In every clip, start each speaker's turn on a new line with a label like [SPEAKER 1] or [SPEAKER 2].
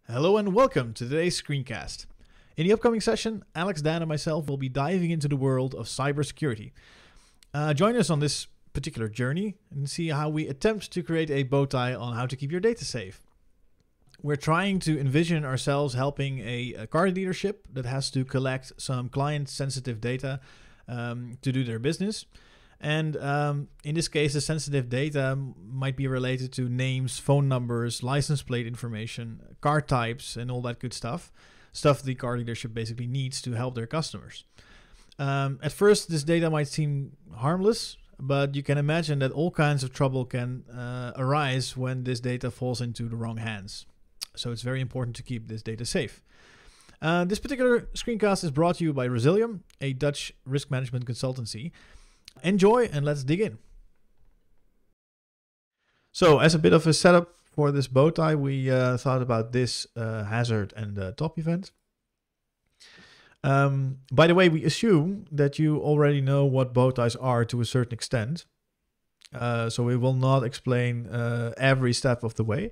[SPEAKER 1] Hello and welcome to today's screencast. In the upcoming session, Alex, Dan, and myself will be diving into the world of cybersecurity. Join us on this particular journey and see how we attempt to create a bow tie on how to keep your data safe. We're trying to envision ourselves helping a car dealership that has to collect some client-sensitive data to do their business. And in this case, the sensitive data might be related to names, phone numbers, license plate information, car types, and all that good stuff. Stuff the car dealership basically needs to help their customers. At first, this data might seem harmless, but you can imagine that all kinds of trouble can arise when this data falls into the wrong hands. So it's very important to keep this data safe. This particular screencast is brought to you by Resilium, a Dutch risk management consultancy. Enjoy and let's dig in. So as a bit of a setup for this bow tie, we thought about this hazard and top event. By the way, we assume that you already know what bow ties are to a certain extent. So we will not explain every step of the way.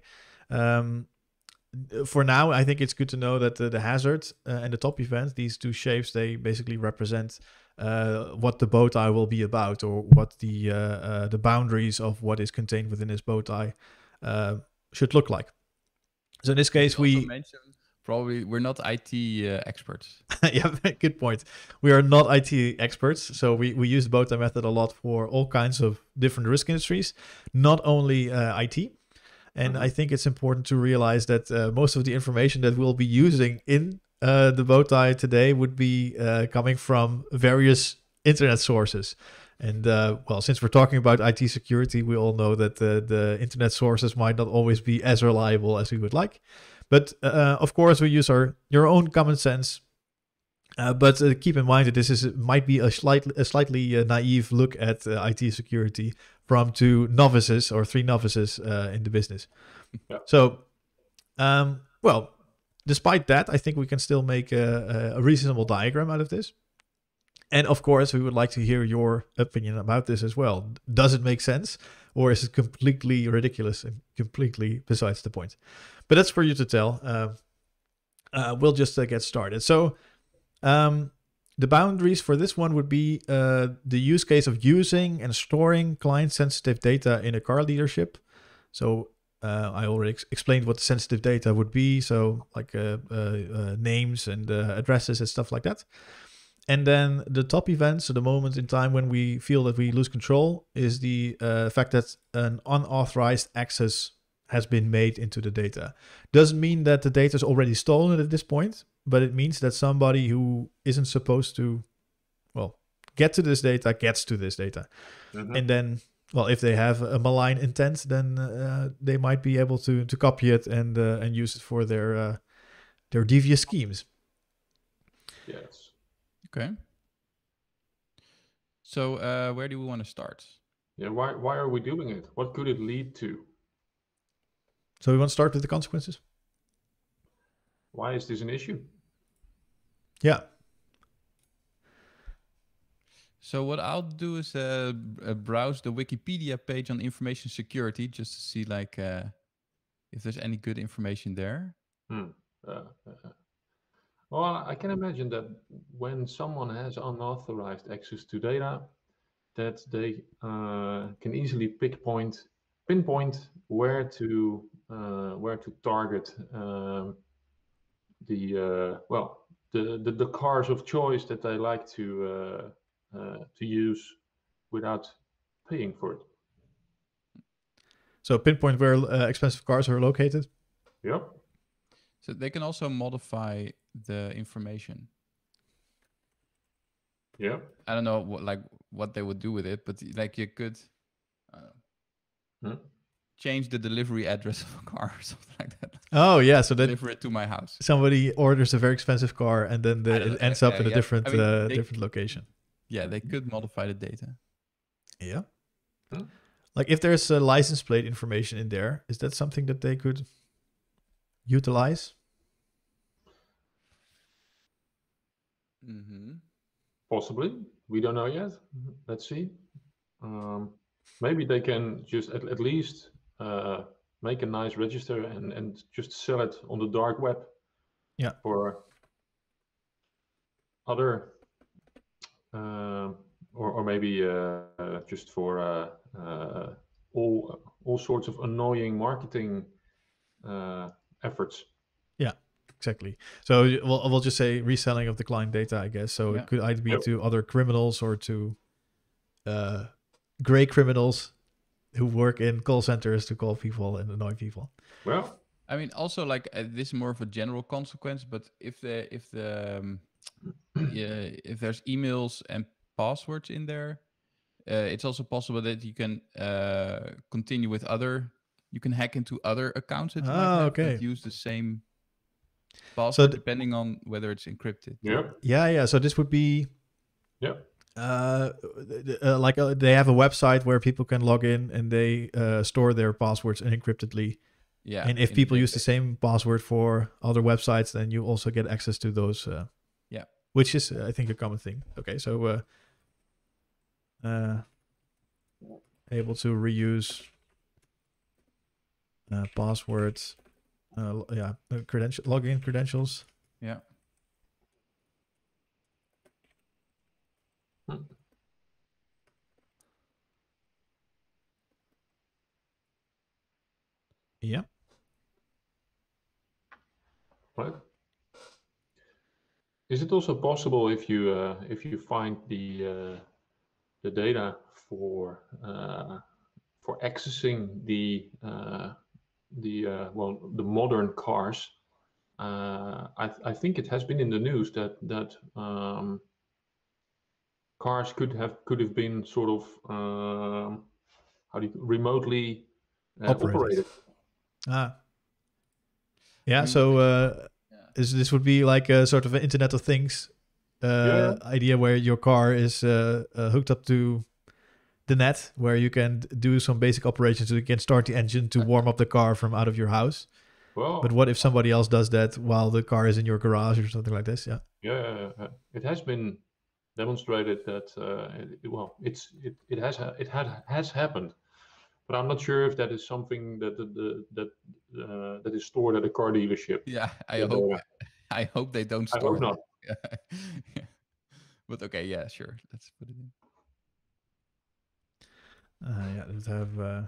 [SPEAKER 1] For now, I think it's good to know that the hazard and the top event, these two shapes, they basically represent what the bow tie will be about, or what the boundaries of what is contained within this bow tie should look like. So in this case, we
[SPEAKER 2] mentioned probably we're not IT experts.
[SPEAKER 1] Yeah, good point. We are not IT experts, so we use the bow tie method a lot for all kinds of different risk industries, not only IT. And I think it's important to realize that most of the information that we'll be using in the bow tie today would be coming from various internet sources. And well, since we're talking about IT security, we all know that the internet sources might not always be as reliable as we would like. But of course, we use your own common sense. But keep in mind that this might be a slightly naive look at IT security from three novices in the business.
[SPEAKER 3] Yeah.
[SPEAKER 1] So, well, despite that, I think we can still make a reasonable diagram out of this. And of course, we would like to hear your opinion about this as well. Does it make sense, or is it completely ridiculous and completely besides the point? But that's for you to tell. We'll just get started. So, the boundaries for this one would be the use case of using and storing client-sensitive data in a car dealership. So I already explained what the sensitive data would be. So like names and addresses and stuff like that. And then the top event, so the moment in time when we feel that we lose control, is the fact that an unauthorized access has been made into the data. Doesn't mean that the data is already stolen at this point, but it means that somebody who isn't supposed to, well, get to this data gets to this data.
[SPEAKER 3] Mm-hmm.
[SPEAKER 1] And then, well, if they have a malign intent, then they might be able to copy it and use it for their devious schemes.
[SPEAKER 3] Yes.
[SPEAKER 2] Okay. So where do we want to start?
[SPEAKER 3] Yeah. Why are we doing it? What could it lead to?
[SPEAKER 1] So we want to start with the consequences?
[SPEAKER 3] Why is this an issue?
[SPEAKER 1] Yeah.
[SPEAKER 2] So what I'll do is browse the Wikipedia page on information security just to see like if there's any good information there.
[SPEAKER 3] Well, I can imagine that when someone has unauthorized access to data, that they can easily pinpoint where to target the cars of choice that they like to use without paying for it.
[SPEAKER 1] So pinpoint where expensive cars are located.
[SPEAKER 3] Yep.
[SPEAKER 2] So they can also modify the information.
[SPEAKER 3] Yeah.
[SPEAKER 2] I don't know what they would do with it, but like you could change the delivery address of a car or something like that.
[SPEAKER 1] Oh yeah, so then
[SPEAKER 2] deliver it to my house.
[SPEAKER 1] Somebody orders a very expensive car and then it ends up in a different different location.
[SPEAKER 2] Yeah, they could modify the data.
[SPEAKER 1] Yeah. Like if there's a license plate information in there, is that something that they could utilize?
[SPEAKER 3] Possibly. We don't know yet. Let's see. Maybe they can just at least make a nice register and just sell it on the dark web.
[SPEAKER 1] Yeah.
[SPEAKER 3] For other, or maybe just for all sorts of annoying marketing efforts.
[SPEAKER 1] Yeah, exactly. So we'll just say reselling of the client data, I guess. So it could either be to other criminals or to gray criminals who work in call centers to call people and annoy people.
[SPEAKER 3] Well,
[SPEAKER 2] I mean, also like this is more of a general consequence, but if there's emails and passwords in there, it's also possible that you can continue with you can hack into other accounts that you might have that use the same password, depending on whether it's encrypted.
[SPEAKER 1] Yeah. So this would be they have a website where people can log in and they store their passwords unencryptedly.
[SPEAKER 2] Yeah.
[SPEAKER 1] And if people use the same password for other websites, then you also get access to those. Which is, I think, a common thing. Okay, so able to reuse passwords, login credentials.
[SPEAKER 2] Yeah.
[SPEAKER 1] Yeah.
[SPEAKER 3] Right. Is it also possible if you find the data for accessing the modern cars? I think it has been in the news that cars could have been sort of remotely operated.
[SPEAKER 1] Yeah. So this would be like a sort of an Internet of Things idea where your car is hooked up to the net, where you can do some basic operations. So you can start the engine to warm up the car from out of your house.
[SPEAKER 3] Well,
[SPEAKER 1] but what if somebody else does that while the car is in your garage or something like this?
[SPEAKER 3] Yeah. It has been demonstrated that it has happened. But I'm not sure if that is something that is stored at a car dealership.
[SPEAKER 2] Yeah, I hope they don't store
[SPEAKER 3] it. I hope
[SPEAKER 2] not. But okay, yeah, sure. Let's put it in.
[SPEAKER 1] Let's have.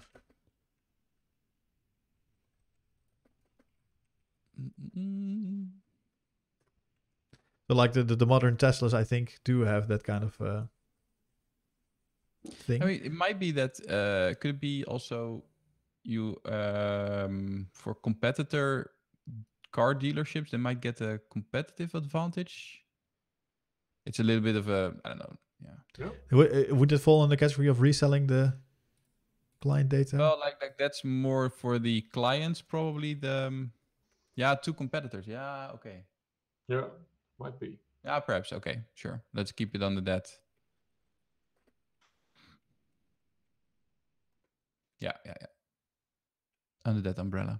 [SPEAKER 1] So like the modern Teslas, I think, do have that kind of thing.
[SPEAKER 2] I mean, it might be that could it be also you for competitor car dealerships, they might get a competitive advantage. It's a little bit of a, I don't know.
[SPEAKER 1] Yeah. Would it fall in the category of reselling the client data?
[SPEAKER 2] Well, like that's more for the clients, probably two competitors. Yeah, okay.
[SPEAKER 3] Yeah, might be.
[SPEAKER 2] Yeah, perhaps. Okay, sure. Let's keep it under that. Yeah. Under that umbrella.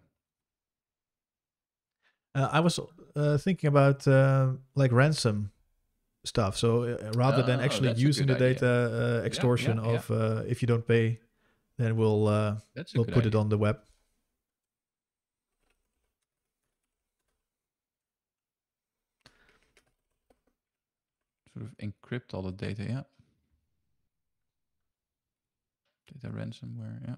[SPEAKER 1] I was thinking about like ransom stuff. So rather than actually using the data, extortion of if you don't pay, then we'll put it on the web.
[SPEAKER 2] Sort of encrypt all the data, yeah. Data ransomware, yeah.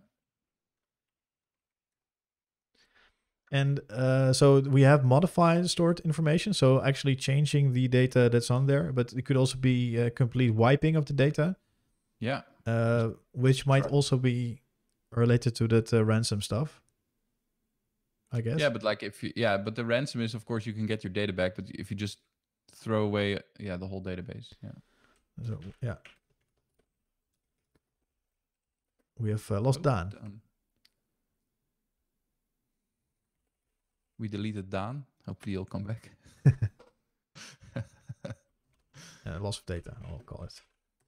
[SPEAKER 1] And so we have modified stored information, so actually changing the data that's on there, but it could also be a complete wiping of the data.
[SPEAKER 2] Yeah.
[SPEAKER 1] Which might also be related to that ransom stuff, I guess.
[SPEAKER 2] Yeah, but like but the ransom is, of course, you can get your data back, but if you just throw away, the whole database,
[SPEAKER 1] So, we have lost Dan.
[SPEAKER 2] We deleted Dan. Hopefully he'll come back.
[SPEAKER 1] Loss of data, I'll call it.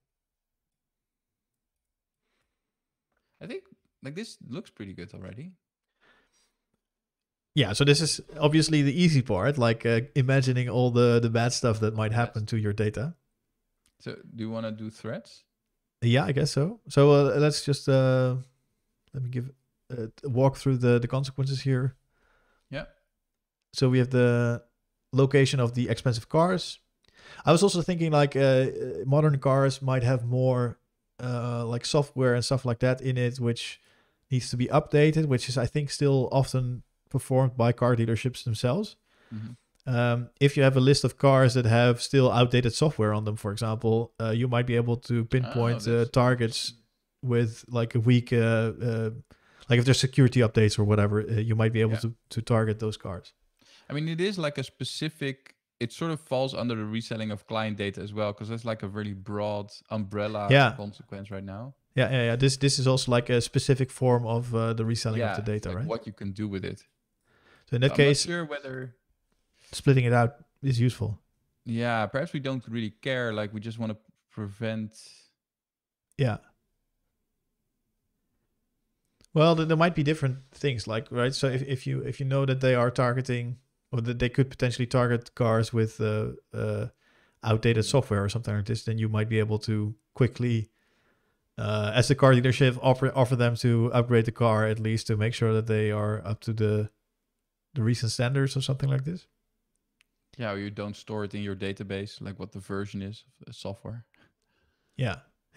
[SPEAKER 2] I think like this looks pretty good already.
[SPEAKER 1] Yeah, so this is obviously the easy part, like imagining all the bad stuff that might happen to your data.
[SPEAKER 2] So do you want to do threats?
[SPEAKER 1] Yeah, I guess so. So let's just let me give walk through the consequences here.
[SPEAKER 2] Yeah.
[SPEAKER 1] So we have the location of the expensive cars. I was also thinking like modern cars might have more like software and stuff like that in it, which needs to be updated, which is I think still often performed by car dealerships themselves. If you have a list of cars that have still outdated software on them, for example, you might be able to pinpoint targets with like a week, like if there's security updates or whatever, you might be able to target those cars.
[SPEAKER 2] I mean, it is like a specific, it sort of falls under the reselling of client data as well, because there's like a really broad umbrella consequence right now.
[SPEAKER 1] Yeah. This is also like a specific form of the reselling of the data,
[SPEAKER 2] like
[SPEAKER 1] right?
[SPEAKER 2] What you can do with it.
[SPEAKER 1] So in that case,
[SPEAKER 2] I'm not sure whether
[SPEAKER 1] splitting it out is useful.
[SPEAKER 2] Yeah, perhaps we don't really care. Like we just want to prevent.
[SPEAKER 1] Yeah. Well, there might be different things, like, right? So if you know that they are targeting, or that they could potentially target cars with outdated software or something like this, then you might be able to quickly, as the car dealership, offer them to upgrade the car, at least to make sure that they are up to the recent standards or something like this.
[SPEAKER 2] Yeah, or you don't store it in your database, like what the version is of the software.
[SPEAKER 1] Yeah.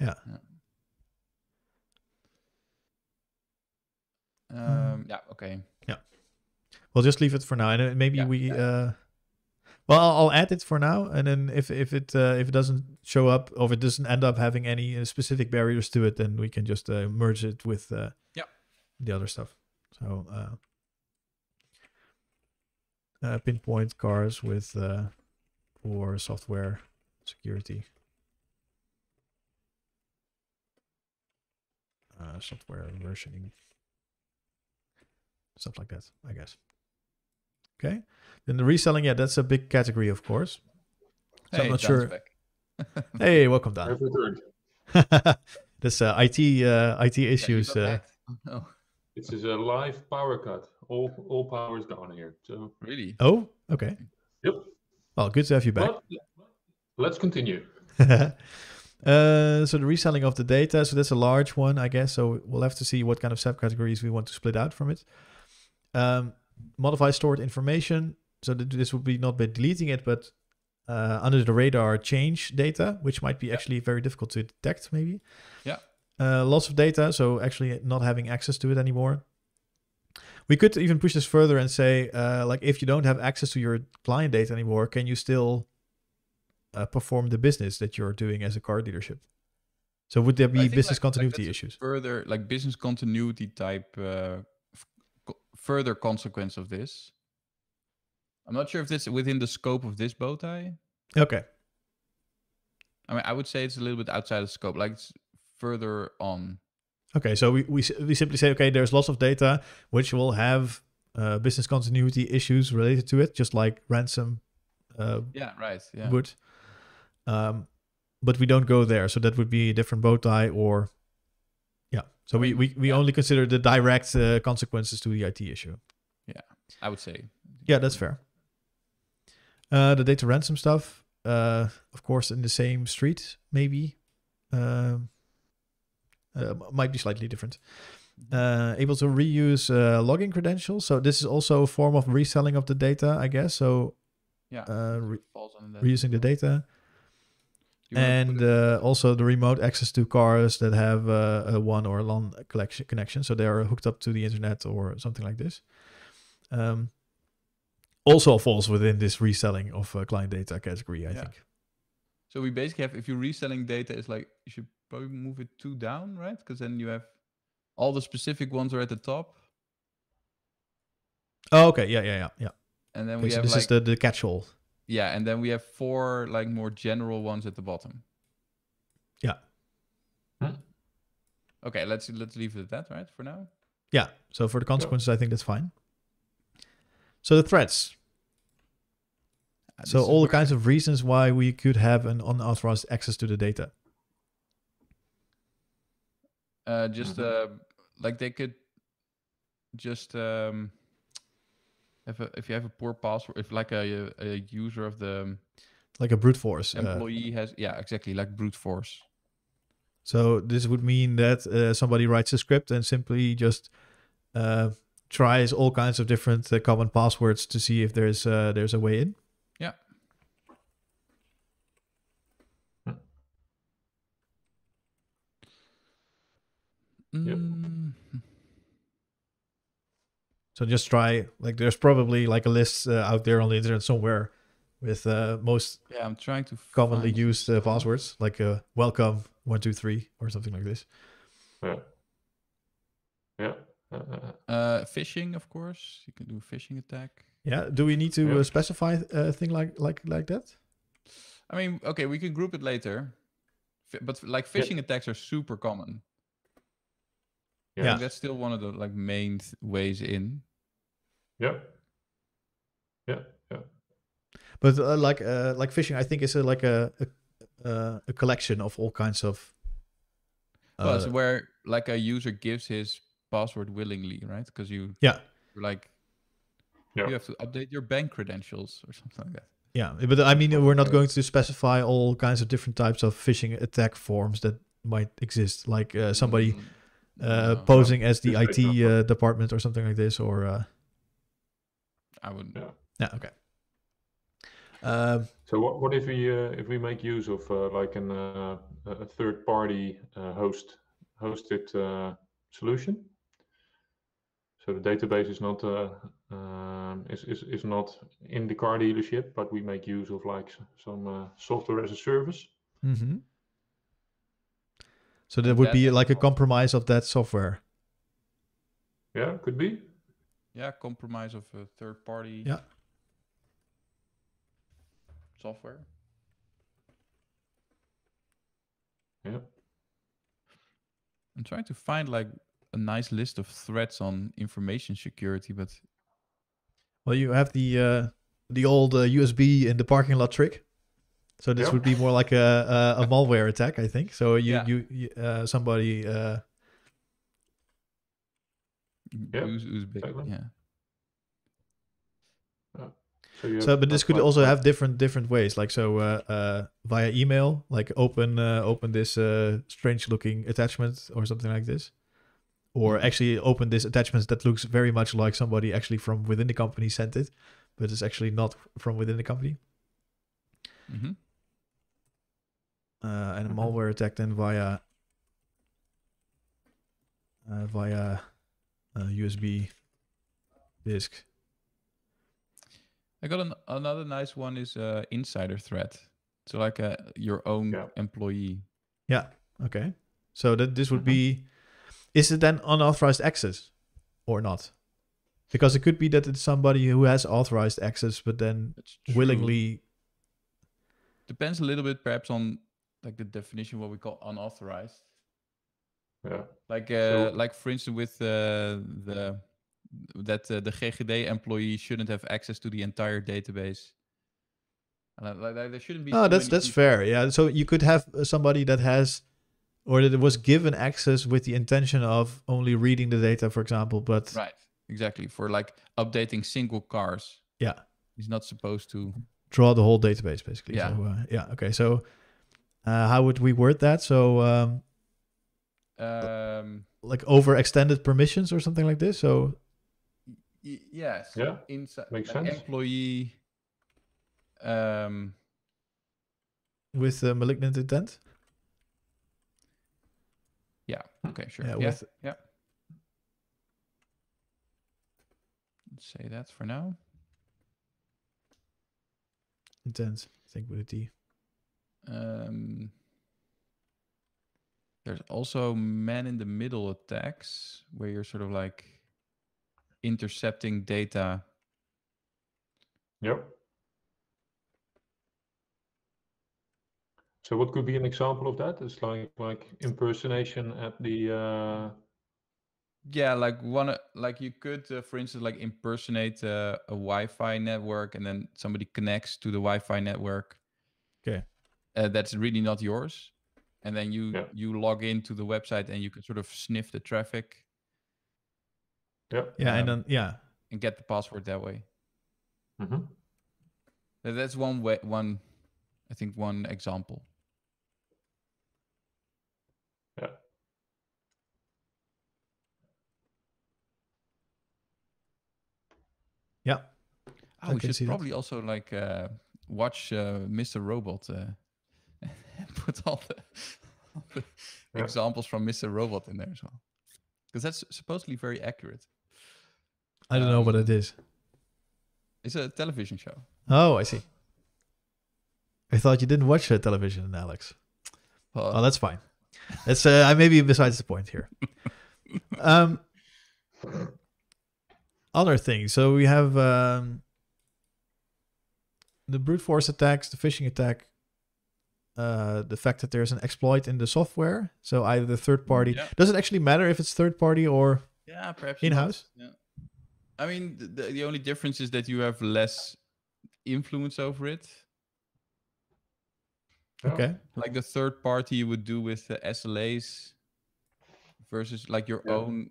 [SPEAKER 2] Okay.
[SPEAKER 1] Yeah. We'll just leave it for now, and maybe well, I'll add it for now, and then if it doesn't show up, or if it doesn't end up having any specific barriers to it, then we can just merge it with the other stuff. So pinpoint cars with for software security, software versioning, stuff like that, I guess. Okay, then the reselling, that's a big category, of course. So I'm not sure. Hey, welcome, Dan. This IT issues.
[SPEAKER 2] No.
[SPEAKER 3] This is a live power cut. All power is gone here. So
[SPEAKER 2] really?
[SPEAKER 1] Oh, okay.
[SPEAKER 3] Yep.
[SPEAKER 1] Well, good to have you back.
[SPEAKER 3] But let's continue.
[SPEAKER 1] So the reselling of the data. So that's a large one, I guess. So we'll have to see what kind of subcategories we want to split out from it. Modify stored information. So this would be not by deleting it, but under the radar change data, which might be actually very difficult to detect, maybe.
[SPEAKER 2] Yeah.
[SPEAKER 1] Lots of data, so actually not having access to it anymore. We could even push this further and say, like, if you don't have access to your client data anymore, can you still perform the business that you're doing as a car dealership? So would there be business continuity issues?
[SPEAKER 2] Further, like business continuity type, further consequence of this. I'm not sure if this is within the scope of this bow tie.
[SPEAKER 1] Okay.
[SPEAKER 2] I mean, I would say it's a little bit outside of scope, like it's further on.
[SPEAKER 1] Okay, so we simply say, okay, there's lots of data which will have business continuity issues related to it, just like ransom would. But we don't go there, so that would be a different bow tie, or so we only consider the direct consequences to the IT issue.
[SPEAKER 2] Yeah, I would say.
[SPEAKER 1] Yeah, that's fair. The data ransom stuff, of course, in the same street, maybe. Might be slightly different. Able to reuse login credentials. So this is also a form of reselling of the data, I guess. So
[SPEAKER 2] falls on that.
[SPEAKER 1] reusing the data. And also the remote access to cars that have a WAN or a LAN connection. So they are hooked up to the internet or something like this. Also falls within this reselling of client data category, I think.
[SPEAKER 2] So we basically have, if you're reselling data, it's like you should probably move it 2 down, right? Because then you have all the specific ones are at the top.
[SPEAKER 1] Oh, okay. Yeah.
[SPEAKER 2] And then
[SPEAKER 1] okay,
[SPEAKER 2] we
[SPEAKER 1] so
[SPEAKER 2] have
[SPEAKER 1] this is the catch-all.
[SPEAKER 2] Yeah, and then we have 4 like more general ones at the bottom.
[SPEAKER 1] Yeah.
[SPEAKER 2] Okay, let's leave it at that, right? For now.
[SPEAKER 1] Yeah. So for the consequences, I think that's fine. So the threats. So all the kinds of reasons why we could have an unauthorized access to the data.
[SPEAKER 2] Like they could just if you have a poor password, if like a user of the
[SPEAKER 1] like a brute force
[SPEAKER 2] employee has exactly, like brute force.
[SPEAKER 1] So this would mean that somebody writes a script and simply just tries all kinds of different common passwords to see if there's a way in.
[SPEAKER 2] Yeah.
[SPEAKER 3] Yep.
[SPEAKER 1] So just try, like, there's probably like a list out there on the internet somewhere with most
[SPEAKER 2] I'm trying to
[SPEAKER 1] commonly
[SPEAKER 2] find
[SPEAKER 1] used passwords, like welcome 123 or something like this.
[SPEAKER 3] Yeah.
[SPEAKER 2] Phishing, of course. You can do a phishing attack.
[SPEAKER 1] Yeah. Do we need to specify a thing like that?
[SPEAKER 2] I mean, okay, we can group it later. But like phishing attacks are super common.
[SPEAKER 1] Yeah.
[SPEAKER 2] I think that's still one of the like main ways in.
[SPEAKER 3] Yeah.
[SPEAKER 1] But like phishing, I think is like a collection of all kinds of.
[SPEAKER 2] Well, it's where like a user gives his password willingly, right? Because you
[SPEAKER 1] you
[SPEAKER 2] have to update your bank credentials or something like that.
[SPEAKER 1] Yeah, but I mean, we're not going to specify all kinds of different types of phishing attack forms that might exist, like somebody posing as the IT department or something like this, or.
[SPEAKER 2] I wouldn't.
[SPEAKER 1] Yeah. Okay.
[SPEAKER 3] So what if we make use of like a third party hosted solution? So the database is not is not in the car dealership, but we make use of like some software as a service.
[SPEAKER 1] Mm-hmm. So that would be like a compromise of that software.
[SPEAKER 3] Yeah, could be.
[SPEAKER 2] Yeah, compromise of a third party.
[SPEAKER 1] Yeah.
[SPEAKER 2] Software.
[SPEAKER 3] Yeah.
[SPEAKER 2] I'm trying to find like a nice list of threats on information security, but
[SPEAKER 1] well, you have the old USB in the parking lot trick. So this would be more like a malware attack, I think. So you somebody
[SPEAKER 2] who's big, yeah.
[SPEAKER 1] So, but this could also have different ways, like via email, like open this strange looking attachment or something like this, or actually open this attachment that looks very much like somebody actually from within the company sent it, but it's actually not from within the company.
[SPEAKER 2] Mm-hmm.
[SPEAKER 1] And a malware attack then via USB disk.
[SPEAKER 2] I got another nice one is insider threat. So like your own employee.
[SPEAKER 1] Yeah. Okay. So that this would be, is it then unauthorized access or not? Because it could be that it's somebody who has authorized access, but then willingly.
[SPEAKER 2] Depends a little bit perhaps on like the definition, what we call unauthorized.
[SPEAKER 3] Yeah.
[SPEAKER 2] Like like for instance with the GGD employee shouldn't have access to the entire database. Like there shouldn't be.
[SPEAKER 1] Oh, that's fair. Yeah. So you could have somebody that has, or that was given access with the intention of only reading the data, for example. But
[SPEAKER 2] right, exactly, for like updating single cars.
[SPEAKER 1] Yeah,
[SPEAKER 2] he's not supposed to
[SPEAKER 1] draw the whole database, basically.
[SPEAKER 2] Yeah.
[SPEAKER 1] So, yeah. Okay. So, how would we word that? So, like overextended permissions or something like this. So.
[SPEAKER 2] Yes.
[SPEAKER 3] Yeah.
[SPEAKER 2] Inside,
[SPEAKER 3] makes
[SPEAKER 2] like
[SPEAKER 3] sense.
[SPEAKER 2] Employee.
[SPEAKER 1] With malignant intent.
[SPEAKER 2] Yeah. Okay. Sure.
[SPEAKER 1] Yeah.
[SPEAKER 2] Yeah. Let's say that for now.
[SPEAKER 1] Intent. I think with a T.
[SPEAKER 2] There's also man-in-the-middle attacks where you're sort of like intercepting data.
[SPEAKER 3] Yep. So what could be an example of that? It's like impersonation at the.
[SPEAKER 2] Yeah, like you could, for instance, like impersonate a Wi-Fi network, and then somebody connects to the Wi-Fi network.
[SPEAKER 1] Okay.
[SPEAKER 2] That's really not yours, and then you log into the website and you can sort of sniff the traffic.
[SPEAKER 3] Yeah.
[SPEAKER 1] Yeah, and then
[SPEAKER 2] and get the password that way.
[SPEAKER 3] Mm-hmm.
[SPEAKER 2] That's one way. I think one example.
[SPEAKER 3] Yeah.
[SPEAKER 2] we should probably also like watch Mr. Robot and put all the examples from Mr. Robot in there as well, because that's supposedly very accurate.
[SPEAKER 1] I don't know what it is.
[SPEAKER 2] It's a television show.
[SPEAKER 1] Oh, I see. I thought you didn't watch television, Alex. Oh, that's fine. That's maybe besides the point here. Other things. So we have the brute force attacks, the phishing attack, the fact that there's an exploit in the software. So either the third party. Yeah. Does it actually matter if it's third party or
[SPEAKER 2] perhaps
[SPEAKER 1] in-house?
[SPEAKER 2] Yeah. I mean, the only difference is that you have less influence over it.
[SPEAKER 1] Okay.
[SPEAKER 2] Like the third party you would do with the SLAs versus like your own.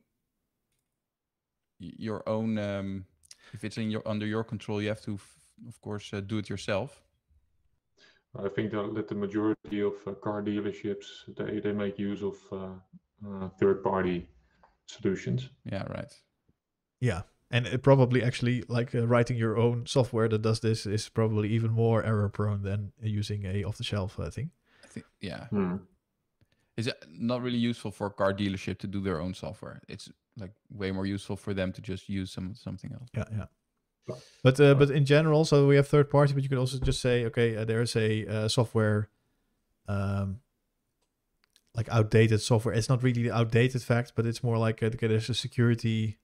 [SPEAKER 2] If it's under your control, you have to, of course, do it yourself.
[SPEAKER 3] I think that the majority of car dealerships they make use of third-party solutions.
[SPEAKER 2] Yeah, right.
[SPEAKER 1] Yeah, and it probably actually like writing your own software that does this is probably even more error-prone than using a off-the-shelf thing.
[SPEAKER 2] I think, yeah. It's not really useful for a car dealership to do their own software. It's like way more useful for them to just use something else.
[SPEAKER 1] Yeah. But in general, so we have third party, but you could also just say, okay, there's a software, like outdated software. It's not really the outdated fact, but it's more like okay, there's a security.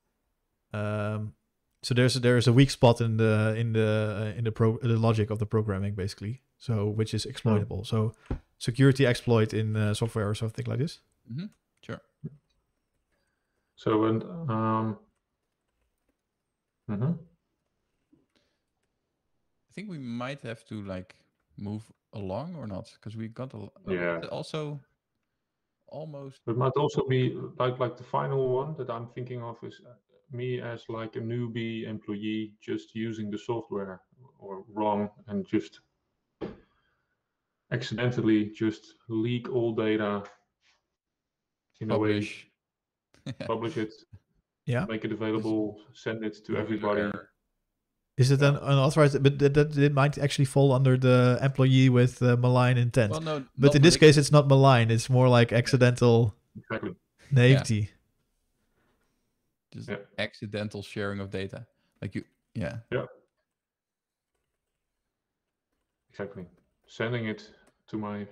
[SPEAKER 1] So there's a weak spot in the logic of the programming, basically. So which is exploitable. So security exploit in software or something like this.
[SPEAKER 2] Mm-hmm. Sure.
[SPEAKER 3] So
[SPEAKER 2] I think we might have to like move along or not, because we got also almost.
[SPEAKER 3] It might also be like the final one that I'm thinking of is me as like a newbie employee just using the software or wrong and just accidentally just leak all data in
[SPEAKER 2] Publish.
[SPEAKER 3] a way, publish it, make it available, send it to everybody.
[SPEAKER 1] Is it an unauthorized? But that might actually fall under the employee with malign intent.
[SPEAKER 2] Well, no,
[SPEAKER 1] but in this case, it's not malign. It's more like accidental naivety.
[SPEAKER 2] Just accidental sharing of data. Like you,
[SPEAKER 3] Yeah. Exactly. Sending it to my.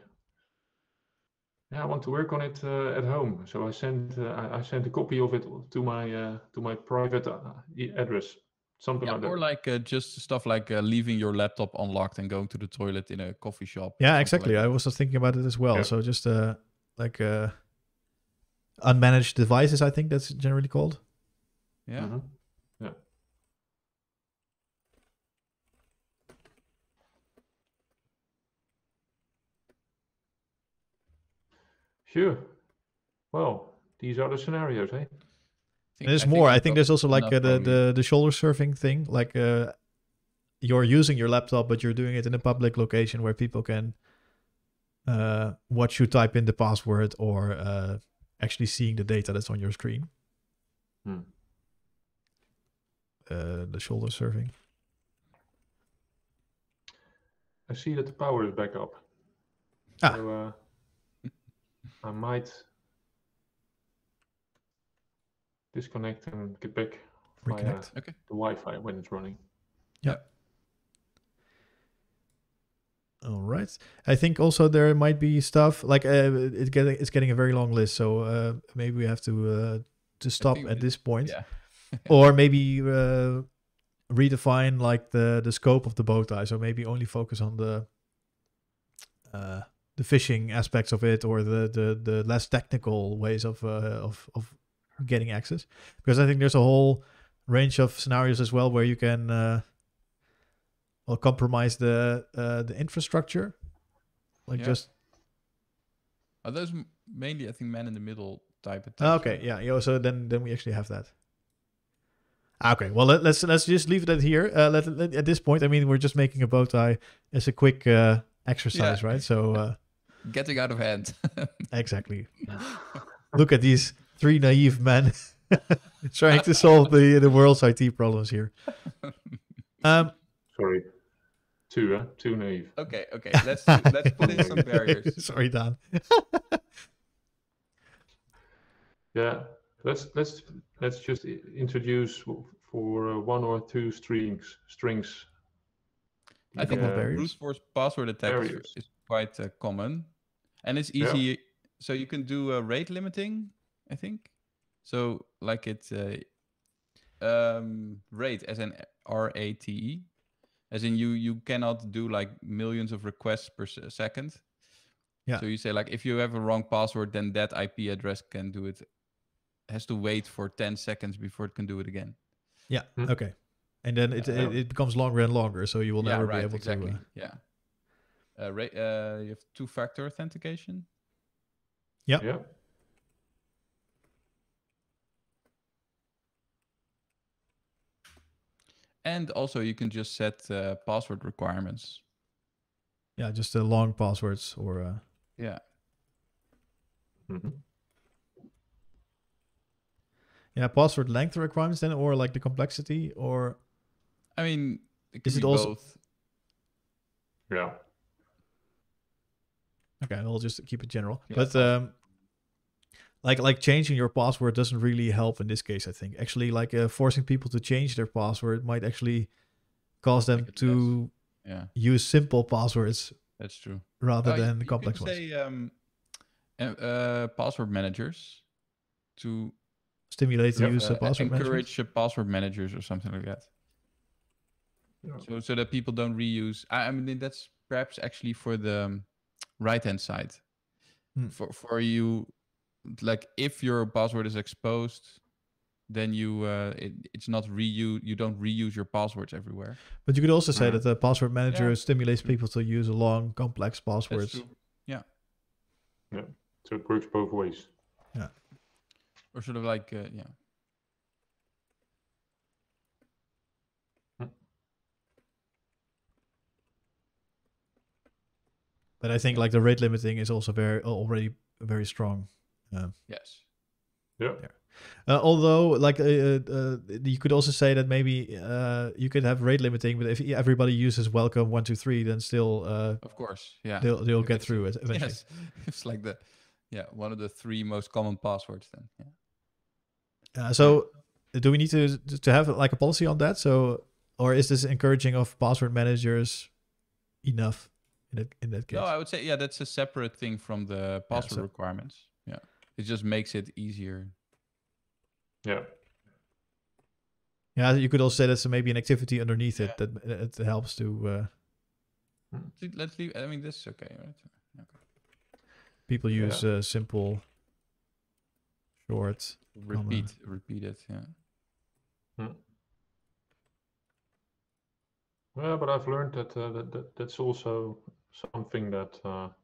[SPEAKER 3] I want to work on it at home, so I sent a copy of it to my private address. Something like that.
[SPEAKER 2] Or like just stuff like leaving your laptop unlocked and going to the toilet in a coffee shop.
[SPEAKER 1] Yeah, exactly. Like I was just thinking about it as well. Yeah. So just like unmanaged devices, I think that's generally called.
[SPEAKER 2] Yeah.
[SPEAKER 3] Mm-hmm. Yeah. Sure. Well, these are the scenarios, eh?
[SPEAKER 1] There's more. I think there's also like the shoulder surfing thing. Like you're using your laptop, but you're doing it in a public location where people can watch you type in the password or actually seeing the data that's on your screen. The shoulder surfing.
[SPEAKER 3] I see that the power is back up. So I might disconnect and get back via the Wi-Fi when it's running.
[SPEAKER 1] Yeah. All right. I think also there might be stuff like it's getting a very long list, so maybe we have to stop at this point, or maybe redefine like the scope of the bow tie. So maybe only focus on the phishing aspects of it, or the less technical ways of getting access, because I think there's a whole range of scenarios as well where you can compromise the infrastructure, like just.
[SPEAKER 2] Are those mainly, I think, man in the middle type of?
[SPEAKER 1] Okay, yeah. So then we actually have that. Okay, well let's just leave it here. At this point, I mean, we're just making a bow tie as a quick exercise, right? So
[SPEAKER 2] getting out of hand.
[SPEAKER 1] Exactly. Look at these 3 naive men trying to solve the world's IT problems here.
[SPEAKER 3] Sorry. Too naive.
[SPEAKER 2] Okay. Let's put in some barriers.
[SPEAKER 1] Sorry, Dan.
[SPEAKER 3] Yeah, let's just introduce for 1 or 2 strings.
[SPEAKER 2] I think brute force password attack is quite common, and it's easy. Yeah. So you can do rate limiting, I think. So like it's rate as in RATE, as in you cannot do like millions of requests per second. Yeah. So you say like if you have a wrong password, then that IP address can do it. Has to wait for 10 seconds before it can do it again.
[SPEAKER 1] Yeah. Okay. And then it becomes longer and longer, so you will never be able to.
[SPEAKER 2] Yeah. You have two-factor authentication.
[SPEAKER 3] Yeah.
[SPEAKER 2] And also, you can just set password requirements.
[SPEAKER 1] Yeah, just long passwords or.
[SPEAKER 2] Yeah.
[SPEAKER 3] Mm-hmm.
[SPEAKER 1] Yeah, password length requirements then, or like the complexity, or.
[SPEAKER 2] I mean,
[SPEAKER 1] is it also
[SPEAKER 2] both?
[SPEAKER 3] Yeah.
[SPEAKER 1] Okay, I'll just keep it general. Yeah, but like changing your password doesn't really help in this case, I think. Actually, like forcing people to change their password might actually cause them to use simple passwords.
[SPEAKER 2] That's true.
[SPEAKER 1] Rather than the complex ones.
[SPEAKER 2] Say password managers to
[SPEAKER 1] stimulate the use of password
[SPEAKER 2] encourage password managers or something like that. Yeah. So that people don't reuse. I mean, that's perhaps actually for the right-hand side. For you, like if your password is exposed, then it's not reuse. You don't reuse your passwords everywhere.
[SPEAKER 1] But you could also say that the password manager stimulates people to use long, complex passwords.
[SPEAKER 2] That's true. Yeah.
[SPEAKER 3] Yeah. So it works both ways.
[SPEAKER 1] Yeah.
[SPEAKER 2] Or sort of like
[SPEAKER 1] But I think like the rate limiting is also already very strong.
[SPEAKER 2] Yes.
[SPEAKER 3] Yeah.
[SPEAKER 1] Although, like, you could also say that maybe you could have rate limiting, but if everybody uses welcome 123, then still,
[SPEAKER 2] of course, yeah,
[SPEAKER 1] they'll get through it eventually.
[SPEAKER 2] Yes, it's like one of the 3 most common passwords. Then, yeah.
[SPEAKER 1] So, do we need to have like a policy on that? So, or is this encouraging of password managers enough in that case?
[SPEAKER 2] No, I would say that's a separate thing from the password requirements. Yeah, it just makes it easier.
[SPEAKER 3] Yeah.
[SPEAKER 1] Yeah, you could also say that's maybe an activity underneath it that it helps to.
[SPEAKER 2] Let's leave. I mean, this is okay, right? Okay.
[SPEAKER 1] People use simple, short.
[SPEAKER 2] Repeat it. Yeah.
[SPEAKER 3] Yeah, but I've learned that that's also something that,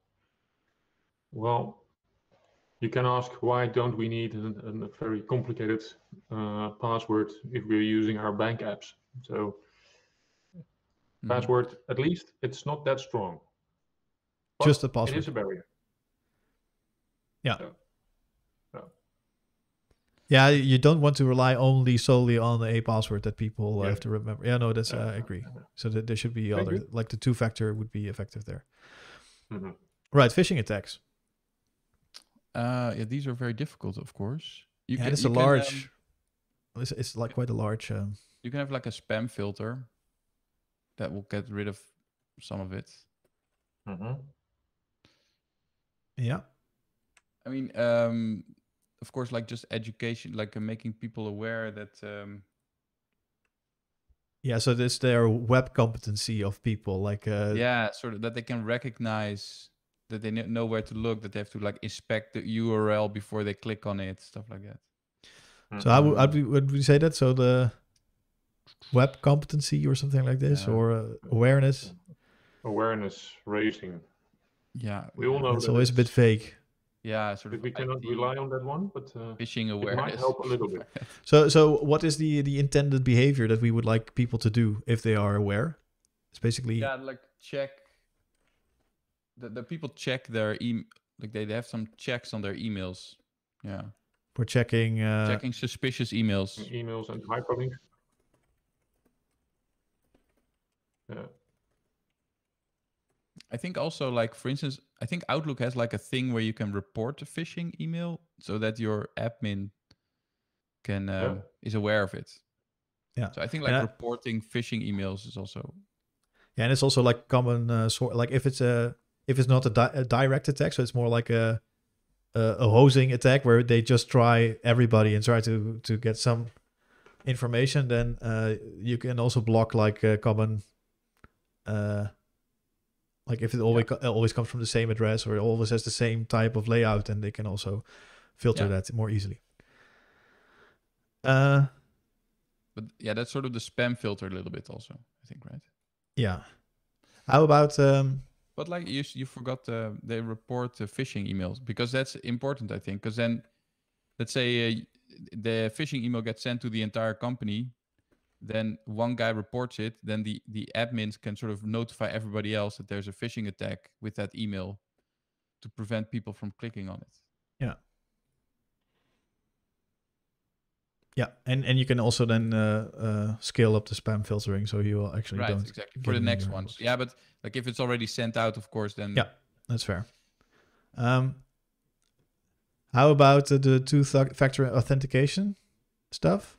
[SPEAKER 3] you can ask, why don't we need a very complicated password if we're using our bank apps? So password, at least it's not that strong. But
[SPEAKER 1] just a password.
[SPEAKER 3] It is a barrier.
[SPEAKER 1] Yeah. Yeah, you don't want to rely solely on a password that people have to remember. Yeah, no, that's I agree. So that there should be other, like the 2-factor would be effective there.
[SPEAKER 3] Mm-hmm.
[SPEAKER 1] Right, phishing attacks.
[SPEAKER 2] These are very difficult, of course.
[SPEAKER 1] It's a large. It's like quite a large.
[SPEAKER 2] You can have like a spam filter that will get rid of some of it.
[SPEAKER 3] Mm-hmm.
[SPEAKER 1] Yeah.
[SPEAKER 2] I mean, of course, like just education, like making people aware that.
[SPEAKER 1] So this their web competency of people, like.
[SPEAKER 2] Sort of that they can recognize. That they know where to look, that they have to like inspect the URL before they click on it, stuff like that.
[SPEAKER 1] So how would we say that? So the web competency or something like this, or awareness?
[SPEAKER 3] Awareness raising.
[SPEAKER 2] Yeah.
[SPEAKER 3] We all know
[SPEAKER 1] it's always a bit vague.
[SPEAKER 2] Yeah, sort of.
[SPEAKER 3] We cannot rely on that one, but
[SPEAKER 2] phishing awareness.
[SPEAKER 3] It might help a little bit.
[SPEAKER 1] So what is the intended behavior that we would like people to do if they are aware? It's basically
[SPEAKER 2] like check. The people check their like they have some checks on their emails. Yeah.
[SPEAKER 1] For checking
[SPEAKER 2] suspicious emails.
[SPEAKER 3] Emails and hyperlinks. Yeah.
[SPEAKER 2] I think also, like, for instance, I think Outlook has like a thing where you can report a phishing email so that your admin can is aware of it.
[SPEAKER 1] Yeah.
[SPEAKER 2] So I think like reporting phishing emails is also.
[SPEAKER 1] Yeah, and it's also like common sort. Like if it's not a direct attack, so it's more like a hosing attack where they just try everybody and try to get some information. Then you can also block like common. Like if it always comes from the same address or it always has the same type of layout, and they can also filter that more easily.
[SPEAKER 2] But yeah, that's sort of the spam filter a little bit also, I think, right?
[SPEAKER 1] Yeah. How about...
[SPEAKER 2] But like you forgot they report phishing emails, because that's important, I think, because then let's say the phishing email gets sent to the entire company, then one guy reports it, then the admins can sort of notify everybody else that there's a phishing attack with that email to prevent people from clicking on it.
[SPEAKER 1] Yeah. Yeah, and you can also then scale up the spam filtering, so you will actually don't...
[SPEAKER 2] Exactly, for the next ones. Yeah, but like if it's already sent out, of course, then...
[SPEAKER 1] Yeah, that's fair. How about the two-factor authentication stuff?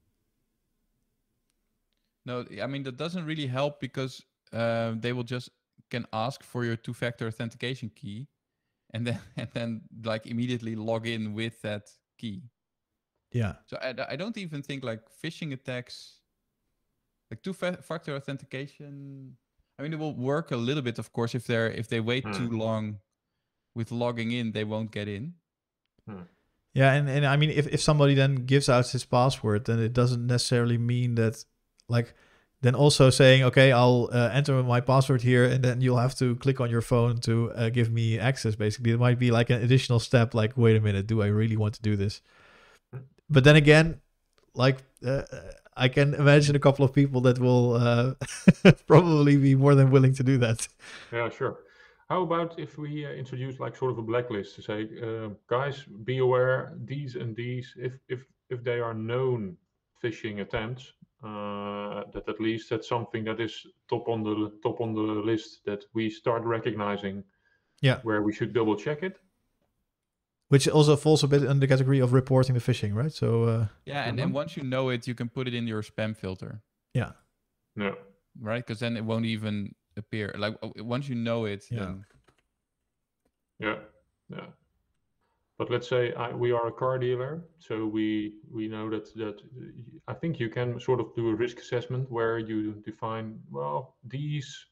[SPEAKER 2] No, I mean, that doesn't really help because they will just can ask for your two-factor authentication key and then like immediately log in with that key.
[SPEAKER 1] Yeah.
[SPEAKER 2] So I don't even think like phishing attacks, like two-factor authentication. I mean, it will work a little bit, of course, if they wait too long with logging in, they won't get in.
[SPEAKER 1] Yeah, and I mean, if somebody then gives out his password, then it doesn't necessarily mean that, like, then also saying, okay, I'll enter my password here, and then you'll have to click on your phone to give me access, basically. It might be like an additional step, like, wait a minute, do I really want to do this? But then again, like, I can imagine a couple of people that will probably be more than willing to do that.
[SPEAKER 3] Yeah, sure. How about if we introduce like sort of a blacklist to say, guys, be aware these and these, if they are known phishing attempts, that at least that's something that is top on the list that we start recognizing.
[SPEAKER 1] Yeah.
[SPEAKER 3] Where we should double check it.
[SPEAKER 1] Which also falls a bit under the category of reporting the phishing, right? So
[SPEAKER 2] yeah, and once you know it, you can put it in your spam filter.
[SPEAKER 1] Yeah.
[SPEAKER 3] No.
[SPEAKER 2] Right, because then it won't even appear. Like once you know it, then...
[SPEAKER 3] Yeah. But let's say we are a car dealer, so we know that I think you can sort of do a risk assessment where you define, well, these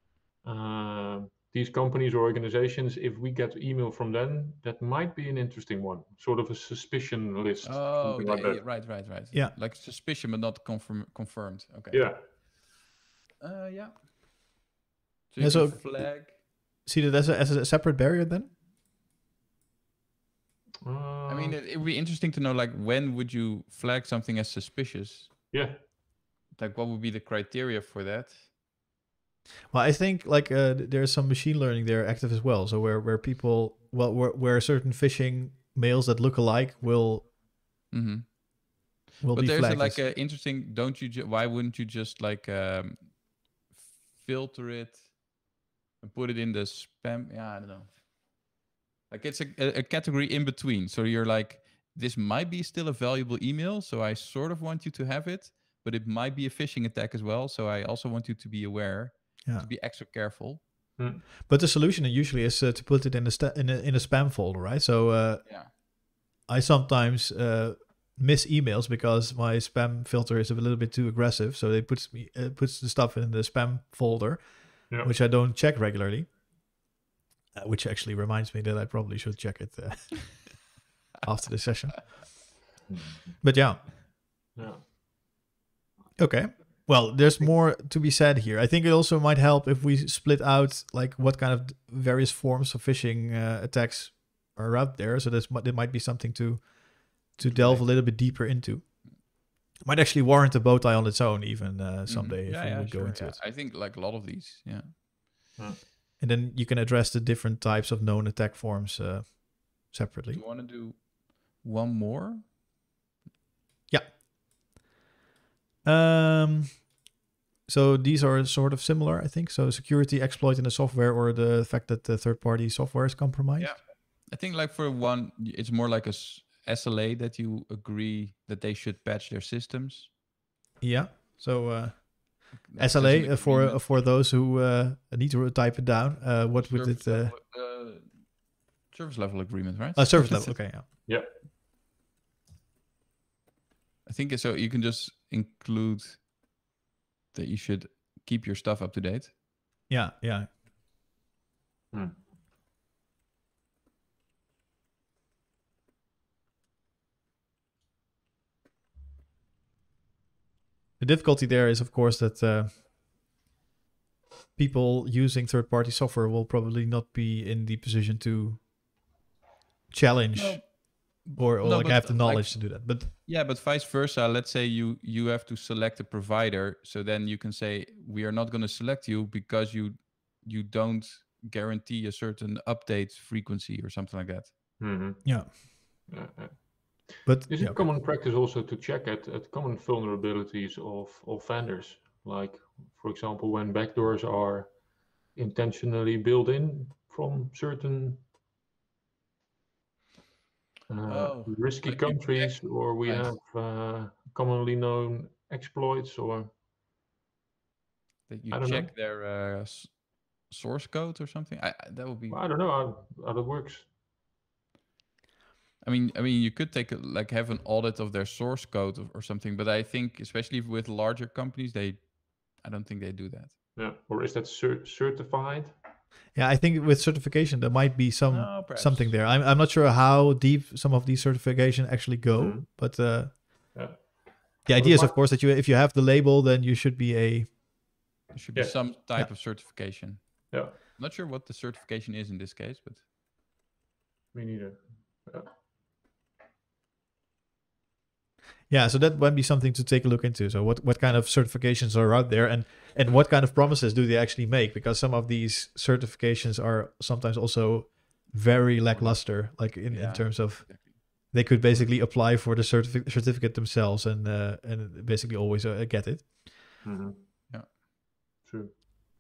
[SPEAKER 3] companies or organizations, if we get email from them, that might be an interesting one, sort of a suspicion list.
[SPEAKER 2] Oh,
[SPEAKER 3] like that.
[SPEAKER 2] Right.
[SPEAKER 1] Yeah,
[SPEAKER 2] like suspicion, but not confirmed. Okay.
[SPEAKER 3] Yeah.
[SPEAKER 2] Yeah. So you can flag.
[SPEAKER 1] See that as a separate barrier then?
[SPEAKER 2] I mean, it would be interesting to know, like, when would you flag something as suspicious?
[SPEAKER 3] Yeah.
[SPEAKER 2] Like, what would be the criteria for that?
[SPEAKER 1] Well, I think like there's some machine learning there active as well. So where people, well, where certain phishing mails that look alike will be
[SPEAKER 2] but there's
[SPEAKER 1] flagged.
[SPEAKER 2] Like a interesting. Why wouldn't you just like filter it and put it in the spam? Yeah, I don't know. Like it's a category in between. So you're like, this might be still a valuable email, so I sort of want you to have it, but it might be a phishing attack as well. So I also want you to be aware, to be extra careful.
[SPEAKER 1] But the solution usually is to put it in a spam folder, right? So I sometimes miss emails because my spam filter is a little bit too aggressive. So it puts the stuff in the spam folder, which I don't check regularly. Which actually reminds me that I probably should check it after the session. But yeah. Okay. Well, there's more to be said here. I think it also might help if we split out like what kind of various forms of phishing attacks are out there. So there might be something to delve a little bit deeper into. Might actually warrant a bow tie on its own even someday if we would go into it.
[SPEAKER 2] I think like a lot of these,
[SPEAKER 1] And then you can address the different types of known attack forms separately.
[SPEAKER 2] Do you want to do one more?
[SPEAKER 1] Yeah. So these are sort of similar, I think. So security exploit in the software, or the fact that the third-party software is compromised.
[SPEAKER 2] Yeah, I think like for one, it's more like a SLA that you agree that they should patch their systems.
[SPEAKER 1] Yeah. So SLA for those who need to type it down. What would it?
[SPEAKER 2] Service level agreement, right?
[SPEAKER 1] Service level. Okay. Yeah.
[SPEAKER 3] Yeah.
[SPEAKER 2] I think so. You can just include that you should keep your stuff up to date.
[SPEAKER 1] Yeah. Yeah. The difficulty there is, of course, that people using third-party software will probably not be in the position to challenge or like have the knowledge to do that. But
[SPEAKER 2] yeah, but vice versa. Let's say you have to select a provider, so then you can say we are not going to select you because you don't guarantee a certain update frequency or something like that.
[SPEAKER 3] Mm-hmm.
[SPEAKER 1] Yeah.
[SPEAKER 3] But is it common practice also to check at common vulnerabilities of vendors? Like, for example, when backdoors are intentionally built in from certain risky countries, or we have commonly known exploits, or
[SPEAKER 2] that you check their source code or something. That would be.
[SPEAKER 3] I don't know how that works.
[SPEAKER 2] I mean, you could have an audit of their source code or something, but I think especially with larger companies, I don't think they do that.
[SPEAKER 3] Yeah, or is that certified?
[SPEAKER 1] Yeah, I think with certification there might be something there. I'm not sure how deep some of these certifications actually go, but the idea is, of course, that if you have the label, then you should be
[SPEAKER 2] There should be some type of certification.
[SPEAKER 3] Yeah,
[SPEAKER 2] I'm not sure what the certification is in this case, but
[SPEAKER 3] me neither.
[SPEAKER 1] Yeah, so that might be something to take a look into. So what kind of certifications are out there, and what kind of promises do they actually make? Because some of these certifications are sometimes also very lackluster, like in terms of they could basically apply for the certificate themselves and basically always get it.
[SPEAKER 3] Mm-hmm. Yeah, true.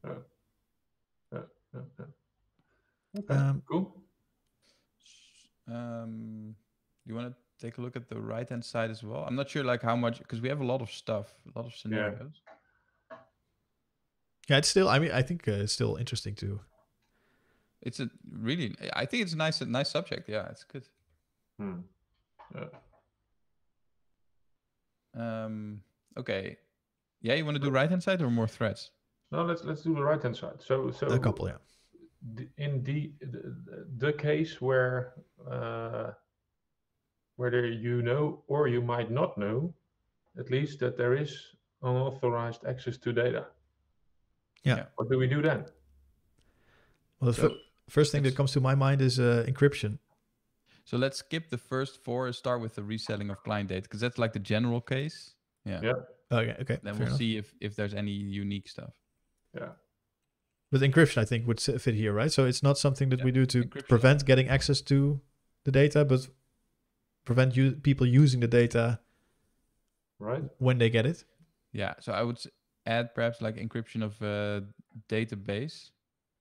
[SPEAKER 3] Okay, cool.
[SPEAKER 2] You want to take a look at the right-hand side as well? I'm not sure like how much, because we have a lot of stuff, a lot of scenarios.
[SPEAKER 1] Yeah, it's still, I mean, I think it's still interesting too.
[SPEAKER 2] It's I think it's a nice subject. Yeah, it's good. Okay. Yeah, you want to do right-hand side or more threads?
[SPEAKER 3] No, let's do the right-hand side. So
[SPEAKER 1] a couple, yeah.
[SPEAKER 3] In the case where whether you know or you might not know, at least that there is unauthorized access to data.
[SPEAKER 1] Yeah.
[SPEAKER 3] What do we do then?
[SPEAKER 1] Well, the first thing that comes to my mind is encryption.
[SPEAKER 2] So let's skip the first 4 and start with the reselling of client data, because that's like the general case. Yeah.
[SPEAKER 1] Okay.
[SPEAKER 2] Then we'll see if there's any unique stuff.
[SPEAKER 3] Yeah.
[SPEAKER 1] But encryption, I think, would fit here, right? So it's not something that we do to prevent getting access to the data, but prevent people using the data when they get it.
[SPEAKER 2] Yeah. So I would add perhaps like encryption of a database.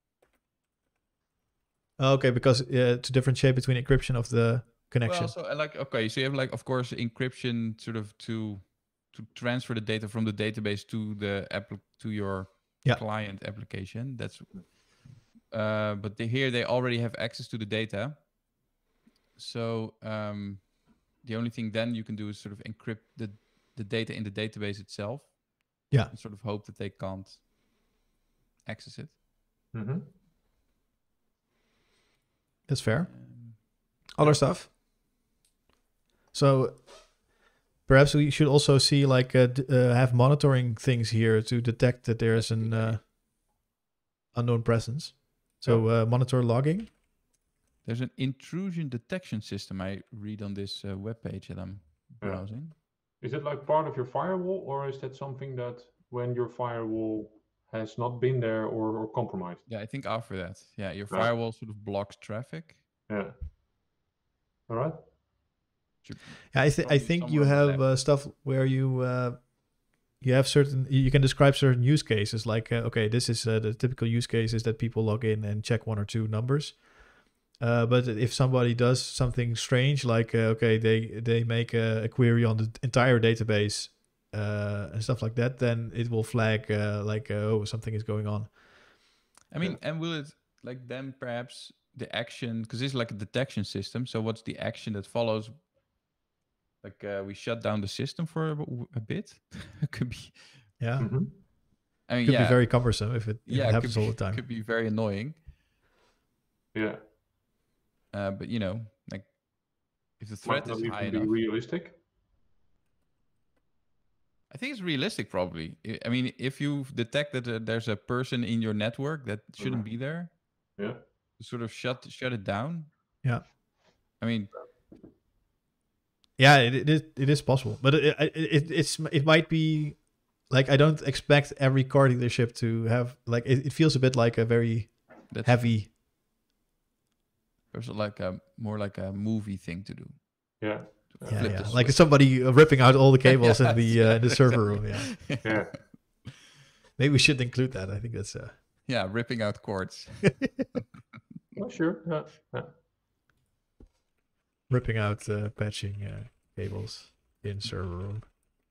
[SPEAKER 1] Okay, because to differentiate between encryption of the connection.
[SPEAKER 2] Well, so so you have like, of course, encryption sort of to transfer the data from the database to to your client application. That's but here they already have access to the data. So the only thing then you can do is sort of encrypt the data in the database itself.
[SPEAKER 1] Yeah.
[SPEAKER 2] And sort of hope that they can't access it.
[SPEAKER 3] Mm-hmm.
[SPEAKER 1] That's fair. Other stuff. So perhaps we should also see like have monitoring things here to detect that there's an unknown presence. So monitor logging.
[SPEAKER 2] There's an intrusion detection system I read on this webpage that I'm browsing.
[SPEAKER 3] Is it like part of your firewall, or is that something that when your firewall has not been there or compromised?
[SPEAKER 2] Yeah, I think after that. Yeah, your firewall sort of blocks traffic.
[SPEAKER 3] Yeah. All right.
[SPEAKER 1] Yeah, I think you have stuff where you you have you can describe certain use cases like, okay, this is the typical use case is that people log in and check 1 or 2 numbers. But if somebody does something strange, like, okay, they make a query on the entire database and stuff like that, then it will flag like, oh, something is going on.
[SPEAKER 2] I mean, and will it like then perhaps the action, because it's like a detection system. So what's the action that follows? Like we shut down the system for a bit. It could be.
[SPEAKER 1] Yeah.
[SPEAKER 3] Mm-hmm.
[SPEAKER 2] I mean,
[SPEAKER 1] could be very cumbersome if it happens all the time.
[SPEAKER 2] Could be very annoying.
[SPEAKER 3] Yeah.
[SPEAKER 2] But you know, like if the threat is high enough,
[SPEAKER 3] realistic.
[SPEAKER 2] I think it's realistic. Probably. I mean, if you detect that there's a person in your network that shouldn't be there,
[SPEAKER 3] yeah,
[SPEAKER 2] sort of shut it down.
[SPEAKER 1] Yeah.
[SPEAKER 2] I mean.
[SPEAKER 1] Yeah, it is possible, but it might be like, I don't expect every car dealership to have like, it feels a bit like a very heavy.
[SPEAKER 2] There's like more like a movie thing to do.
[SPEAKER 3] Yeah.
[SPEAKER 1] Yeah. Like somebody ripping out all the cables in the server room. Yeah.
[SPEAKER 3] Yeah.
[SPEAKER 1] Maybe we should include that. I think that's
[SPEAKER 2] ripping out cords.
[SPEAKER 3] Oh, sure. Yeah.
[SPEAKER 1] Ripping out patching cables in server room.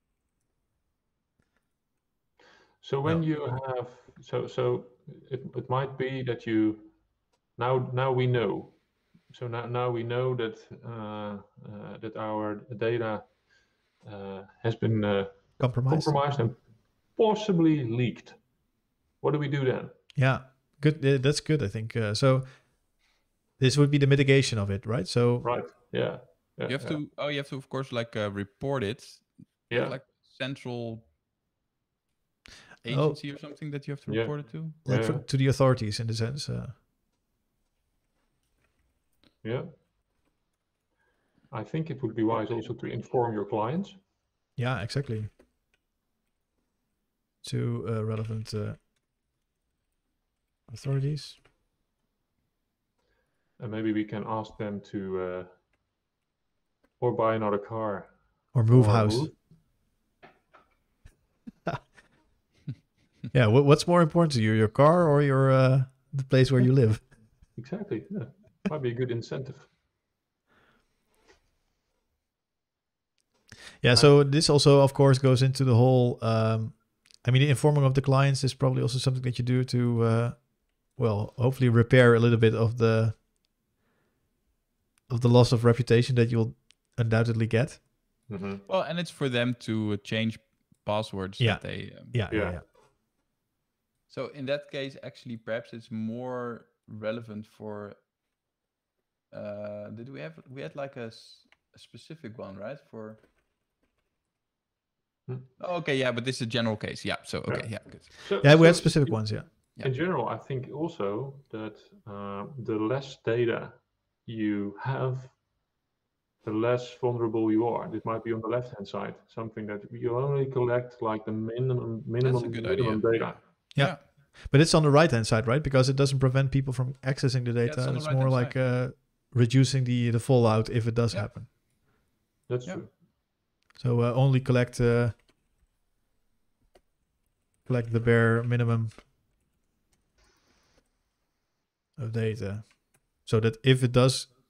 [SPEAKER 3] So when you have so it might be that you now we know. So now we know that that our data has been compromised and possibly leaked. What do we do then?
[SPEAKER 1] Yeah, good. That's good. I think so. This would be the mitigation of it, right? So
[SPEAKER 3] right. Yeah.
[SPEAKER 2] You have to. Oh, you have to, of course, like report it.
[SPEAKER 3] Yeah.
[SPEAKER 2] Like central agency or something that you have to report it to.
[SPEAKER 1] Like to the authorities, in the sense.
[SPEAKER 3] Yeah. I think it would be wise also to inform your clients.
[SPEAKER 1] Yeah, exactly. To relevant authorities.
[SPEAKER 3] And maybe we can ask them to or buy another car.
[SPEAKER 1] Or move house. Yeah, what's more important to you, your car or your the place where you live?
[SPEAKER 3] Exactly. Yeah. Might be a good incentive.
[SPEAKER 1] Yeah, so this also, of course, goes into the whole. I mean, the informing of the clients is probably also something that you do to, well, hopefully repair a little bit of the loss of reputation that you'll undoubtedly get.
[SPEAKER 3] Mm-hmm.
[SPEAKER 2] Well, and it's for them to change passwords.
[SPEAKER 1] Yeah.
[SPEAKER 2] That they.
[SPEAKER 1] Yeah.
[SPEAKER 2] So in that case, actually, perhaps it's more relevant for. Did we had like a specific one, right? For. Oh, okay, yeah, but this is a general case. Yeah, so okay, yeah, good.
[SPEAKER 3] So,
[SPEAKER 1] we had specific ones, yeah.
[SPEAKER 3] In general, I think also that the less data you have, the less vulnerable you are. This might be on the left-hand side, something that you only collect like the minimum data.
[SPEAKER 1] Yeah. But it's on the right-hand side, right? Because it doesn't prevent people from accessing the data. It's more like reducing the fallout if it does happen.
[SPEAKER 3] That's true.
[SPEAKER 1] So only collect the bare minimum of data, so that if it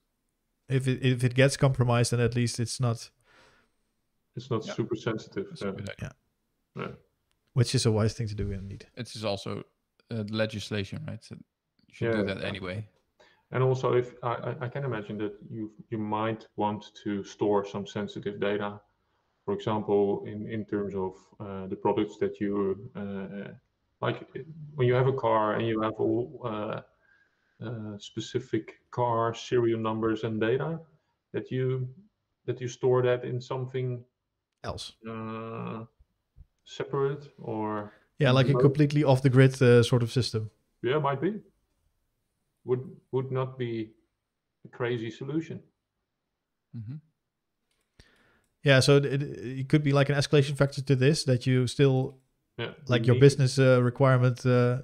[SPEAKER 1] gets compromised, then at least it's not
[SPEAKER 3] super sensitive.
[SPEAKER 1] Yeah. Which is a wise thing to do indeed.
[SPEAKER 2] It is also legislation, right? So you should do that anyway.
[SPEAKER 3] And also, if I can imagine that you might want to store some sensitive data. For example, in terms of the products that you like, when you have a car and you have all specific car serial numbers and data, that you store that in something
[SPEAKER 1] else,
[SPEAKER 3] separate or
[SPEAKER 1] like a completely off the grid sort of system.
[SPEAKER 3] Yeah, might be. Would not be a crazy solution.
[SPEAKER 2] Mm-hmm.
[SPEAKER 1] Yeah, so it could be like an escalation factor to this, that you still, like your business requirement,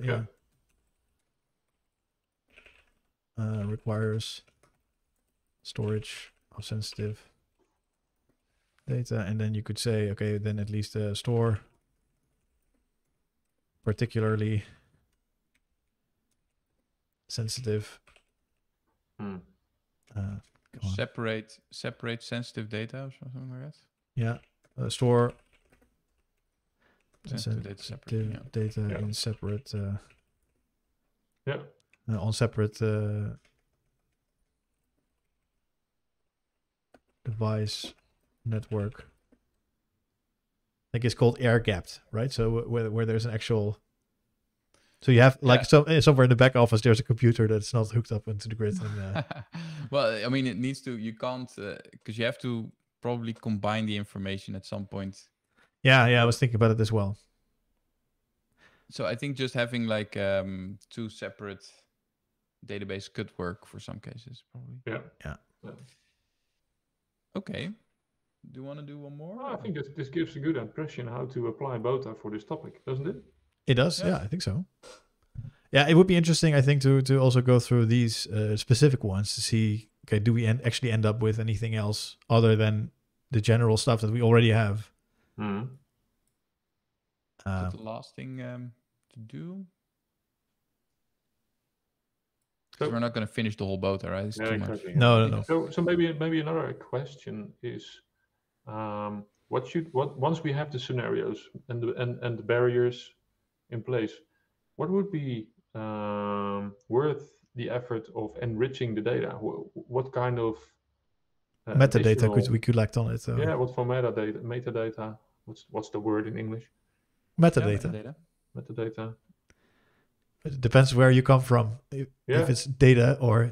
[SPEAKER 1] requires storage of sensitive data, and then you could say, okay, then at least store particularly sensitive.
[SPEAKER 2] Separate sensitive data or something like that.
[SPEAKER 1] Yeah, store
[SPEAKER 2] sensitive data separately.
[SPEAKER 1] Data in separate.
[SPEAKER 3] Yeah.
[SPEAKER 1] On separate device network. I think it's called air gapped, right? So where there's an actual. So you have like somewhere in the back office, there's a computer that's not hooked up into the grid. And,
[SPEAKER 2] well, I mean, it needs to. You can't because you have to probably combine the information at some point.
[SPEAKER 1] Yeah, I was thinking about it as well.
[SPEAKER 2] So I think just having like 2 separate databases could work for some cases, probably.
[SPEAKER 3] Yeah.
[SPEAKER 2] Okay. Do you want to do one more?
[SPEAKER 3] Well, I think this gives a good impression how to apply BOTA for this topic, doesn't it?
[SPEAKER 1] It does. Yeah, I think so. Yeah, it would be interesting, I think, to also go through these specific ones to see, okay, do we actually end up with anything else other than the general stuff that we already have?
[SPEAKER 2] Is that the last thing to do? So we're not going to finish the whole BOTA, right? It's too much.
[SPEAKER 1] No.
[SPEAKER 3] So maybe another question is, once we have the scenarios and the barriers in place, what would be worth the effort of enriching the data? What kind of
[SPEAKER 1] metadata could we collect on it?
[SPEAKER 3] What for metadata? What's the word in English?
[SPEAKER 1] Metadata.
[SPEAKER 3] Metadata.
[SPEAKER 1] It depends where you come from. If it's data or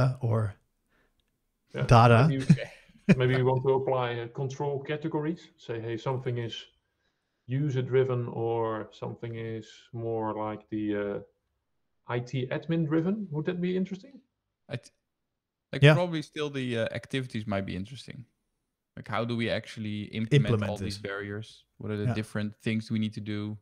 [SPEAKER 1] data.
[SPEAKER 3] Maybe we want to apply control categories. Say, hey, something is user-driven or something is more like the IT admin-driven. Would that be interesting?
[SPEAKER 2] Probably still the activities might be interesting. Like, how do we actually implement all these barriers? What are the different things we need to do?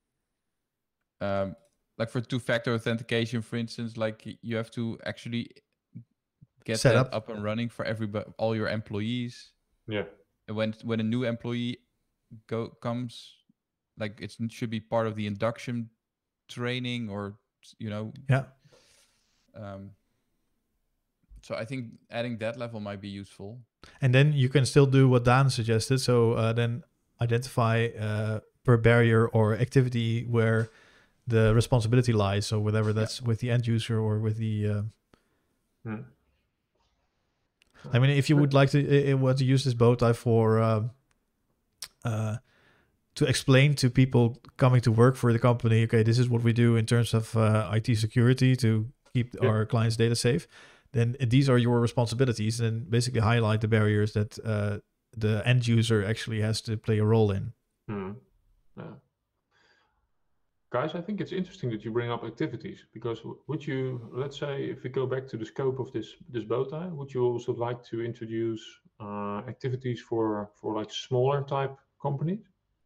[SPEAKER 2] Like for 2-factor authentication, for instance, like you have to actually get that up and running for all your employees.
[SPEAKER 3] Yeah.
[SPEAKER 2] And when a new employee comes, like it should be part of the induction training, or so I think adding that level might be useful. And
[SPEAKER 1] then you can still do what Dan suggested. So then identify per barrier or activity where the responsibility lies. So whether that's with the end user or with the... I mean, if you would like to want to use this BOTA for... to explain to people coming to work for the company, okay, this is what we do in terms of IT security to keep our clients' data safe, then these are your responsibilities, and basically highlight the barriers that the end user actually has to play a role in.
[SPEAKER 3] Guys, I think it's interesting that you bring up activities, because would you, let's say, if we go back to the scope of this BOTA, would you also like to introduce activities for like smaller type companies?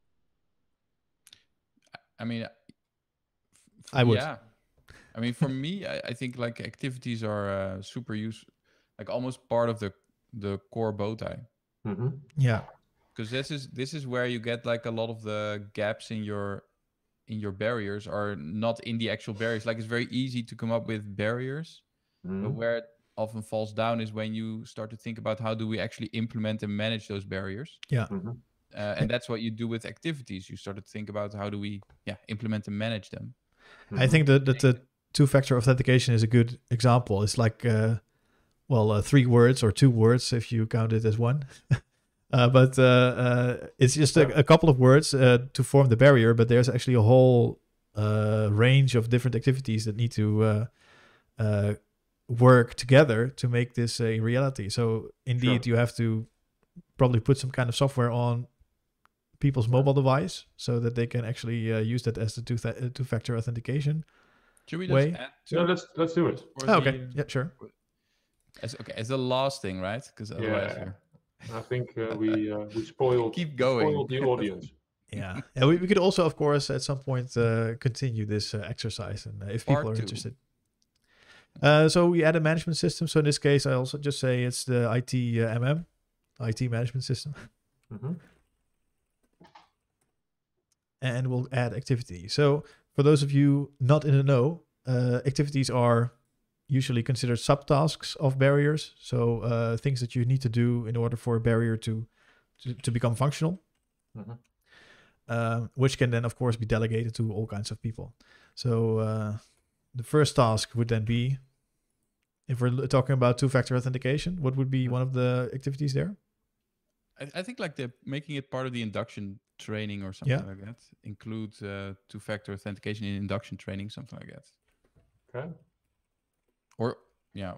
[SPEAKER 2] I mean,
[SPEAKER 1] I would.
[SPEAKER 2] Yeah. I mean, for me, I think like activities are super useful, like almost part of the core BOTA.
[SPEAKER 1] Yeah.
[SPEAKER 2] Because this is where you get like a lot of the gaps in your barriers are not in the actual barriers. Like it's very easy to come up with barriers, but where it often falls down is when you start to think about how do we actually implement and manage those barriers.
[SPEAKER 1] Yeah.
[SPEAKER 2] And that's what you do with activities. You start to think about how do we implement and manage them.
[SPEAKER 1] I think that the 2-factor authentication is a good example. It's like 3 words or 2 words if you count it as one. But it's just a couple of words to form the barrier, but there's actually a whole range of different activities that need to work together to make this a reality. So indeed, you have to probably put some kind of software on people's mobile device so that they can actually use that as the 2-factor authentication.
[SPEAKER 2] Should we just add to
[SPEAKER 3] let's do it.
[SPEAKER 1] Okay, yeah, sure.
[SPEAKER 2] As the last thing, right? Because otherwise
[SPEAKER 3] I think we spoiled the audience.
[SPEAKER 1] Yeah, and we could also, of course, at some point continue this exercise, and if people are interested. So we add a management system. So in this case, I also just say it's the IT management system. And we'll add activity. So for those of you not in the know, activities are usually considered subtasks of barriers. So things that you need to do in order for a barrier to become functional, which can then, of course, be delegated to all kinds of people. So the first task would then be, if we're talking about two-factor authentication, what would be one of the activities there?
[SPEAKER 2] I think like making it part of the induction training or something like that. Include two-factor authentication in induction training, something like that.
[SPEAKER 3] Okay.
[SPEAKER 2] Or yeah.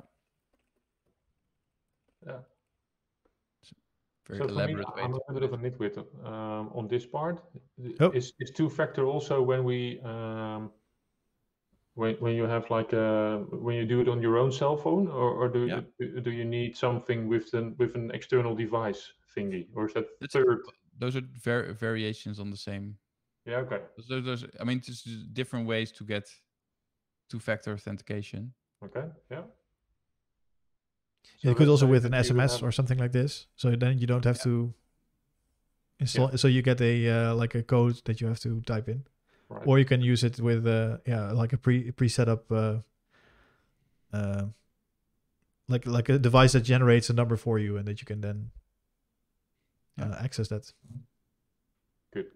[SPEAKER 2] Very
[SPEAKER 3] so
[SPEAKER 2] elaborate
[SPEAKER 3] for me, I'm a bit of a nitwit on this part. Is two-factor also when we when you have like when you do it on your own cell phone, or do you need something with an external device thingy, or is that third?
[SPEAKER 2] Those are variations on the same.
[SPEAKER 3] Yeah. Okay.
[SPEAKER 2] Those I mean, just different ways to get two-factor authentication.
[SPEAKER 3] Okay. Yeah.
[SPEAKER 1] So you could also with an SMS or something like this. So then you don't have to install. So you get a like a code that you have to type in. Right. Or you can use it with like a pre-set up like a device that generates a number for you and that you can then access that.
[SPEAKER 3] Good.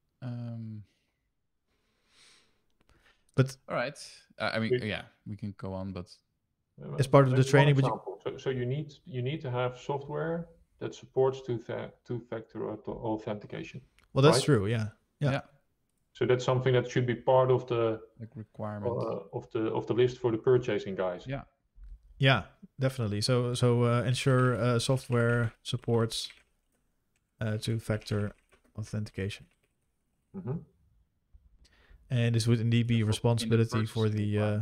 [SPEAKER 1] But
[SPEAKER 2] all right. I mean, we can go on, but
[SPEAKER 1] as part of the training,
[SPEAKER 3] so you need to have software that supports two-factor authentication.
[SPEAKER 1] Well, that's true. Yeah.
[SPEAKER 3] So that's something that should be part of the
[SPEAKER 2] requirement
[SPEAKER 3] of the list for the purchasing guys.
[SPEAKER 1] Yeah, definitely. So ensure software supports two-factor authentication. And this would indeed be responsibility for the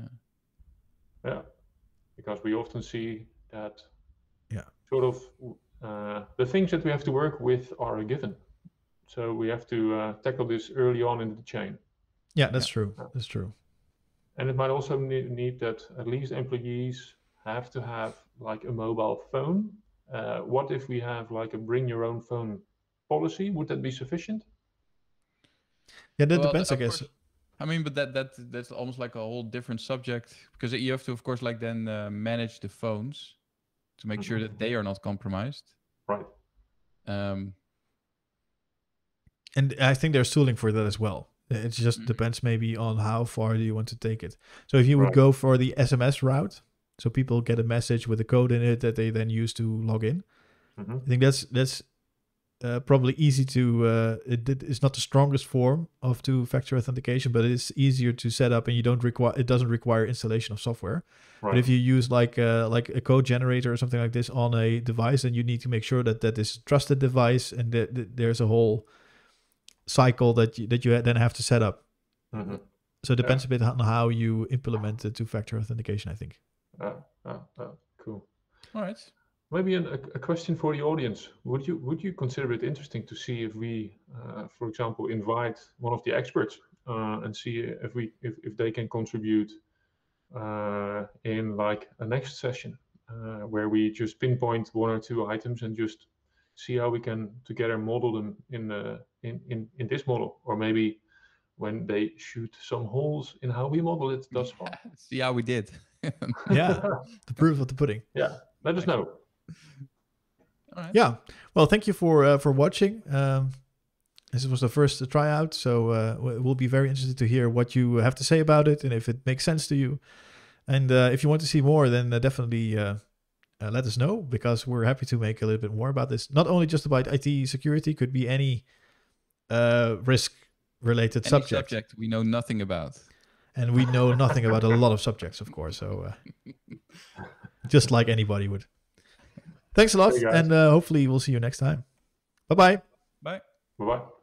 [SPEAKER 3] because we often see that sort of the things that we have to work with are a given. So we have to tackle this early on in the chain.
[SPEAKER 1] Yeah, that's true. That's true.
[SPEAKER 3] And it might also need that at least employees have to have like a mobile phone. What if we have like a bring your own phone policy? Would that be sufficient?
[SPEAKER 1] Yeah, that depends, I guess.
[SPEAKER 2] I mean, but that's almost like a whole different subject, because you have to, of course, like then manage the phones to make sure that they are not compromised.
[SPEAKER 3] Right.
[SPEAKER 1] And I think there's tooling for that as well. It just depends maybe on how far do you want to take it. So if you would go for the SMS route, so people get a message with a code in it that they then use to log in. I think that's probably easy to. It's not the strongest form of two-factor authentication, but it's easier to set up, and it doesn't require installation of software. Right. But if you use like a code generator or something like this on a device, then you need to make sure that is a trusted device, and that there's a whole cycle that you then have to set up. So it depends a bit on how you implement the two-factor authentication, I think.
[SPEAKER 3] Cool.
[SPEAKER 2] All right.
[SPEAKER 3] Maybe a question for the audience. Would you consider it interesting to see if we, for example, invite one of the experts and see if they can contribute in like a next session where we just pinpoint one or two items and just see how we can together model them in this model, or maybe when they shoot some holes in how we model it thus far.
[SPEAKER 2] See how we did.
[SPEAKER 1] The proof of the pudding.
[SPEAKER 3] Yeah, let us know.
[SPEAKER 2] All right.
[SPEAKER 1] Yeah, well, thank you for watching. This was the first tryout, so we'll be very interested to hear what you have to say about it and if it makes sense to you. And if you want to see more, then definitely let us know, because we're happy to make a little bit more about this. Not only just about IT security, could be any risk-related subject
[SPEAKER 2] we know nothing about.
[SPEAKER 1] And we know nothing about a lot of subjects, of course. So just like anybody would. Thanks a lot, and hopefully we'll see you next time. Bye-bye.
[SPEAKER 2] Bye.
[SPEAKER 3] Bye-bye.